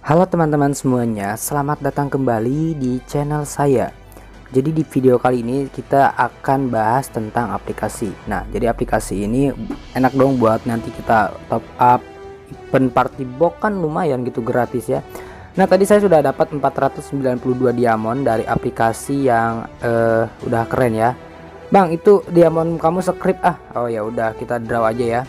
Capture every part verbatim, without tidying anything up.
Halo teman-teman semuanya, selamat datang kembali di channel saya. Jadi di video kali ini kita akan bahas tentang aplikasi. Nah, jadi aplikasi ini enak dong buat nanti kita top up event party box, kan lumayan gitu gratis ya. Nah, tadi saya sudah dapat empat ratus sembilan puluh dua diamond dari aplikasi yang uh, udah keren ya. Bang, itu diamond kamu script ah. Oh ya udah, kita draw aja ya.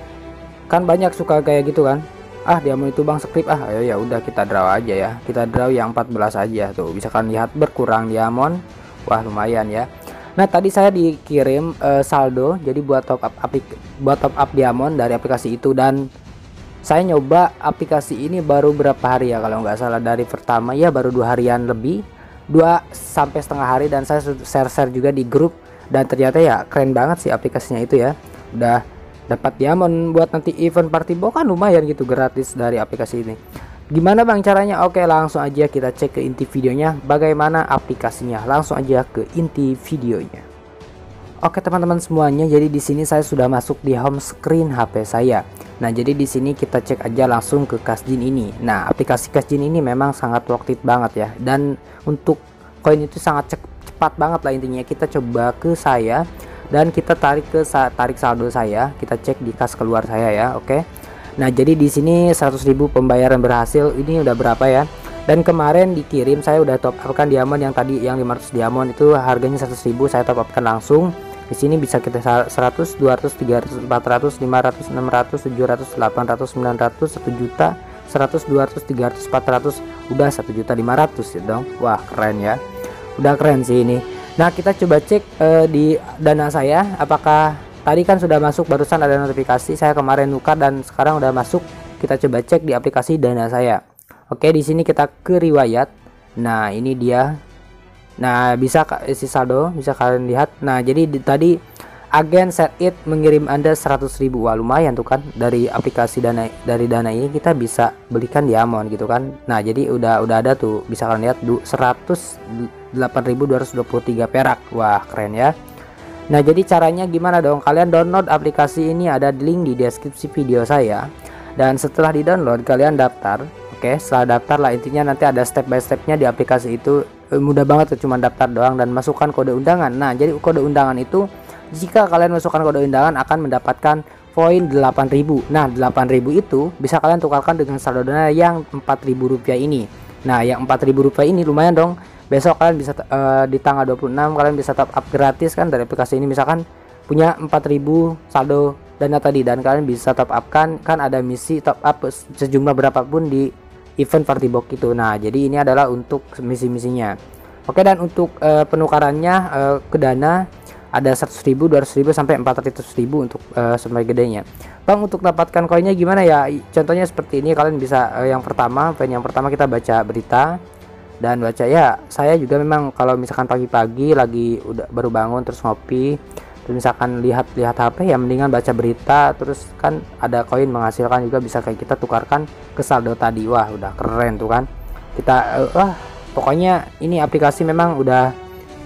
Kan banyak suka kayak gitu kan. Ah, diamond itu bang script ah. Ayo ya udah kita draw aja ya. Kita draw yang empat belas aja tuh. Bisa kan lihat berkurang diamond. Wah, lumayan ya. Nah, tadi saya dikirim uh, saldo jadi buat top up aplik buat top up diamond dari aplikasi itu, dan saya nyoba aplikasi ini baru berapa hari ya kalau nggak salah, dari pertama ya baru dua harian lebih, dua sampai setengah hari, dan saya share-share juga di grup, dan ternyata ya keren banget sih aplikasinya itu ya. Udah dapat diamond buat nanti event party box, kan lumayan gitu gratis dari aplikasi ini. Gimana bang caranya? Oke, langsung aja kita cek ke inti videonya bagaimana aplikasinya. Langsung aja ke inti videonya. Oke teman-teman semuanya, jadi di sini saya sudah masuk di home screen H P saya. Nah, jadi di sini kita cek aja langsung ke Kasjin ini. Nah, aplikasi Kasjin ini memang sangat worth it banget ya, dan untuk koin itu sangat cepat banget lah intinya. Kita coba ke saya dan kita tarik ke tarik saldo saya, kita cek di kas keluar saya ya. Oke, nah jadi di sini seratus ribu pembayaran berhasil, ini udah berapa ya. Dan kemarin dikirim saya udah top upkan diamond yang tadi yang lima ratus diamond itu harganya seratus ribu, saya top upkan langsung. Di sini bisa kita seratus, dua ratus, tiga ratus, empat ratus, lima ratus, enam ratus, tujuh ratus, delapan ratus, sembilan ratus, satu juta, seratus, dua ratus, tiga ratus, empat ratus, udah satu juta lima ratus ya dong. Wah, keren ya. Udah keren sih ini. Nah, kita coba cek uh, di dana saya, apakah tadi kan sudah masuk, barusan ada notifikasi saya kemarin nukar dan sekarang udah masuk. Kita coba cek di aplikasi dana saya. Oke, di sini kita ke riwayat. Nah, ini dia. Nah, bisa isi saldo, bisa kalian lihat. Nah, jadi di, tadi agen set it mengirim Anda seratus ribu. Wah, lumayan tuh kan, dari aplikasi dana dari dana ini kita bisa belikan diamond gitu kan. Nah, jadi udah udah ada tuh, bisa kalian lihat seratus delapan ribu dua ratus dua puluh tiga perak. Wah, keren ya. Nah, jadi caranya gimana dong? Kalian download aplikasi ini, ada link di deskripsi video saya. Dan setelah di-download kalian daftar. Oke, setelah daftar lah intinya nanti ada step by stepnya di aplikasi itu. E, mudah banget tuh, cuma daftar doang dan masukkan kode undangan. Nah, jadi kode undangan itu jika kalian masukkan kode undangan akan mendapatkan poin delapan ribu. Nah, delapan ribu itu bisa kalian tukarkan dengan saldo dana yang empat ribu rupiah ini. Nah, yang empat ribu rupiah ini lumayan dong. Besok kalian bisa uh, di tanggal dua puluh enam kalian bisa top up gratis kan dari aplikasi ini. Misalkan punya empat ribu saldo dana tadi dan kalian bisa top up kan kan ada misi top up sejumlah berapapun di event party box itu. Nah, jadi ini adalah untuk misi-misinya. Oke, dan untuk uh, penukarannya uh, ke dana ada seratus ribu, dua ratus ribu sampai empat ratus ribu untuk uh, sampai gedenya. Bang, untuk dapatkan koinnya gimana ya? Contohnya seperti ini, kalian bisa uh, yang pertama, poin yang pertama kita baca berita. Dan baca ya, saya juga memang kalau misalkan pagi-pagi lagi udah baru bangun terus ngopi, terus misalkan lihat-lihat H P ya mendingan baca berita, terus kan ada koin menghasilkan juga, bisa kayak kita tukarkan ke saldo tadi. Wah, udah keren tuh kan. Kita uh, wah, pokoknya ini aplikasi memang udah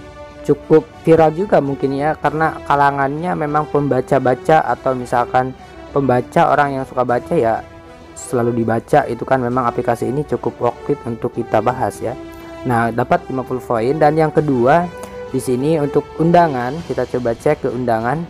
cukup viral juga mungkin ya, karena kalangannya memang pembaca-baca atau misalkan pembaca, orang yang suka baca ya selalu dibaca itu kan. Memang aplikasi ini cukup worth it untuk kita bahas ya. Nah, dapat lima puluh poin. Dan yang kedua di sini untuk undangan, kita coba cek ke undangan.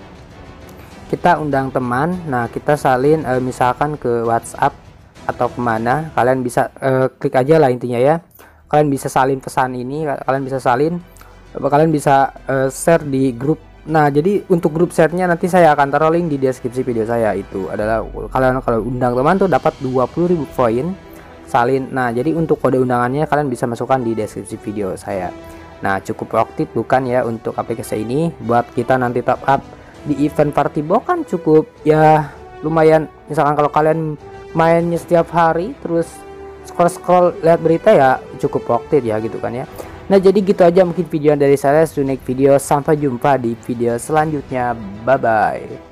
Kita undang teman. Nah, kita salin e, misalkan ke WhatsApp atau kemana, kalian bisa e, klik aja lah intinya ya. Kalian bisa salin pesan ini, kalian bisa salin, kalian bisa e, share di grup. Nah, jadi untuk grup share-nya nanti saya akan taruh link di deskripsi video saya. Itu adalah kalian kalau undang teman tuh dapat dua puluh ribu poin salin. Nah, jadi untuk kode undangannya kalian bisa masukkan di deskripsi video saya. Nah, cukup worth it bukan ya untuk aplikasi ini buat kita nanti top up di event party box, kan cukup ya lumayan. Misalkan kalau kalian mainnya setiap hari terus scroll-scroll lihat berita ya cukup worth it ya gitu kan ya. Nah, jadi gitu aja mungkin video dari saya. See you next video, sampai jumpa di video selanjutnya. Bye bye.